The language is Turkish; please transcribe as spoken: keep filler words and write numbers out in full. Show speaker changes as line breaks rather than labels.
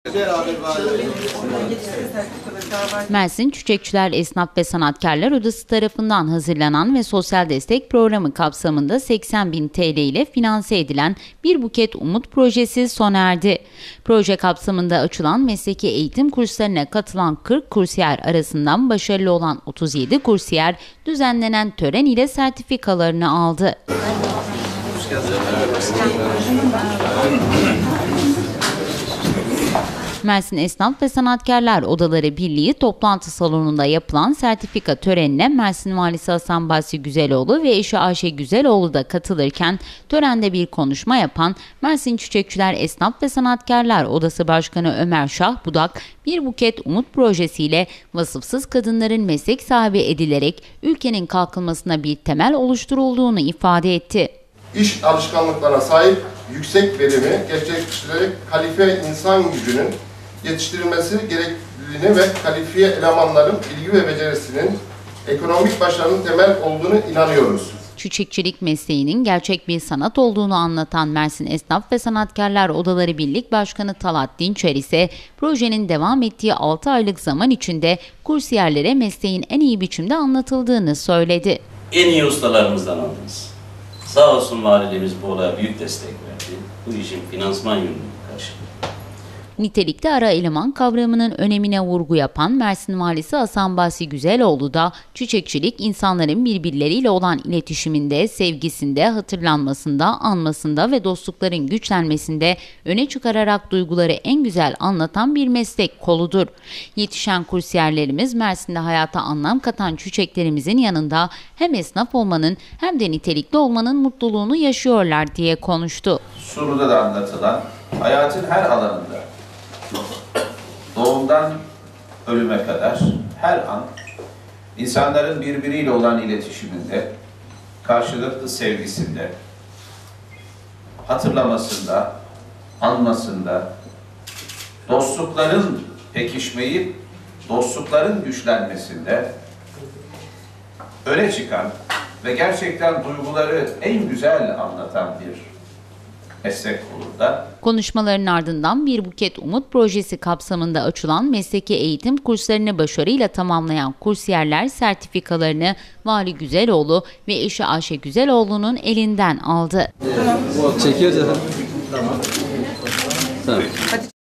Mersin Çiçekçiler Esnaf ve Sanatkarlar Odası tarafından hazırlanan ve sosyal destek programı kapsamında seksen bin T L ile finanse edilen Bir Buket Umut projesi sona erdi. Proje kapsamında açılan mesleki eğitim kurslarına katılan kırk kursiyer arasından başarılı olan otuz yedi kursiyer düzenlenen tören ile sertifikalarını aldı. Mersin Esnaf ve Sanatkarlar Odaları Birliği toplantı salonunda yapılan sertifika törenine Mersin Valisi Hasan Basri Güzeloğlu ve eşi Ayşe Güzeloğlu da katılırken törende bir konuşma yapan Mersin Çiçekçiler Esnaf ve Sanatkarlar Odası Başkanı Ömer Şah Budak, Bir Buket Umut projesiyle vasıfsız kadınların meslek sahibi edilerek ülkenin kalkınmasına bir temel oluşturulduğunu ifade etti.
İş alışkanlıklarına sahip, yüksek verimi gerçekleştirerek kalifiye insan gücünün yetiştirilmesi gerekliliğine ve kalifiye elemanların bilgi ve becerisinin ekonomik başarının temel olduğunu inanıyoruz.
Çiçekçilik mesleğinin gerçek bir sanat olduğunu anlatan Mersin Esnaf ve Sanatkarlar Odaları Birlik Başkanı Talat Dinçer ise projenin devam ettiği altı aylık zaman içinde kursiyerlere mesleğin en iyi biçimde anlatıldığını söyledi.
En iyi ustalarımızdan aldınız. Sağ olsun valiliğimiz bu olaya büyük destek verdi. Bu işin finansman yönünü karşıladı.
Nitelikli ara eleman kavramının önemine vurgu yapan Mersin Valisi Hasan Basri Güzeloğlu da çiçekçilik insanların birbirleriyle olan iletişiminde, sevgisinde, hatırlanmasında, anmasında ve dostlukların güçlenmesinde öne çıkararak duyguları en güzel anlatan bir meslek koludur. Yetişen kursiyerlerimiz Mersin'de hayata anlam katan çiçeklerimizin yanında hem esnaf olmanın hem de nitelikli olmanın mutluluğunu yaşıyorlar diye konuştu.
Soruda da anlatılan hayatın her alanında doğumdan ölüme kadar her an insanların birbiriyle olan iletişiminde, karşılıklı sevgisinde, hatırlamasında, anmasında, dostlukların pekişmeyip dostlukların güçlenmesinde öne çıkan ve gerçekten duyguları en güzel anlatan bir meslek olurda.
Konuşmaların ardından Bir Buket Umut projesi kapsamında açılan mesleki eğitim kurslarını başarıyla tamamlayan kursiyerler sertifikalarını Vali Güzeloğlu ve eşi Ayşe Güzeloğlu'nun elinden aldı.
Tamam. Çekiyoruz efendim. Tamam. Tamam.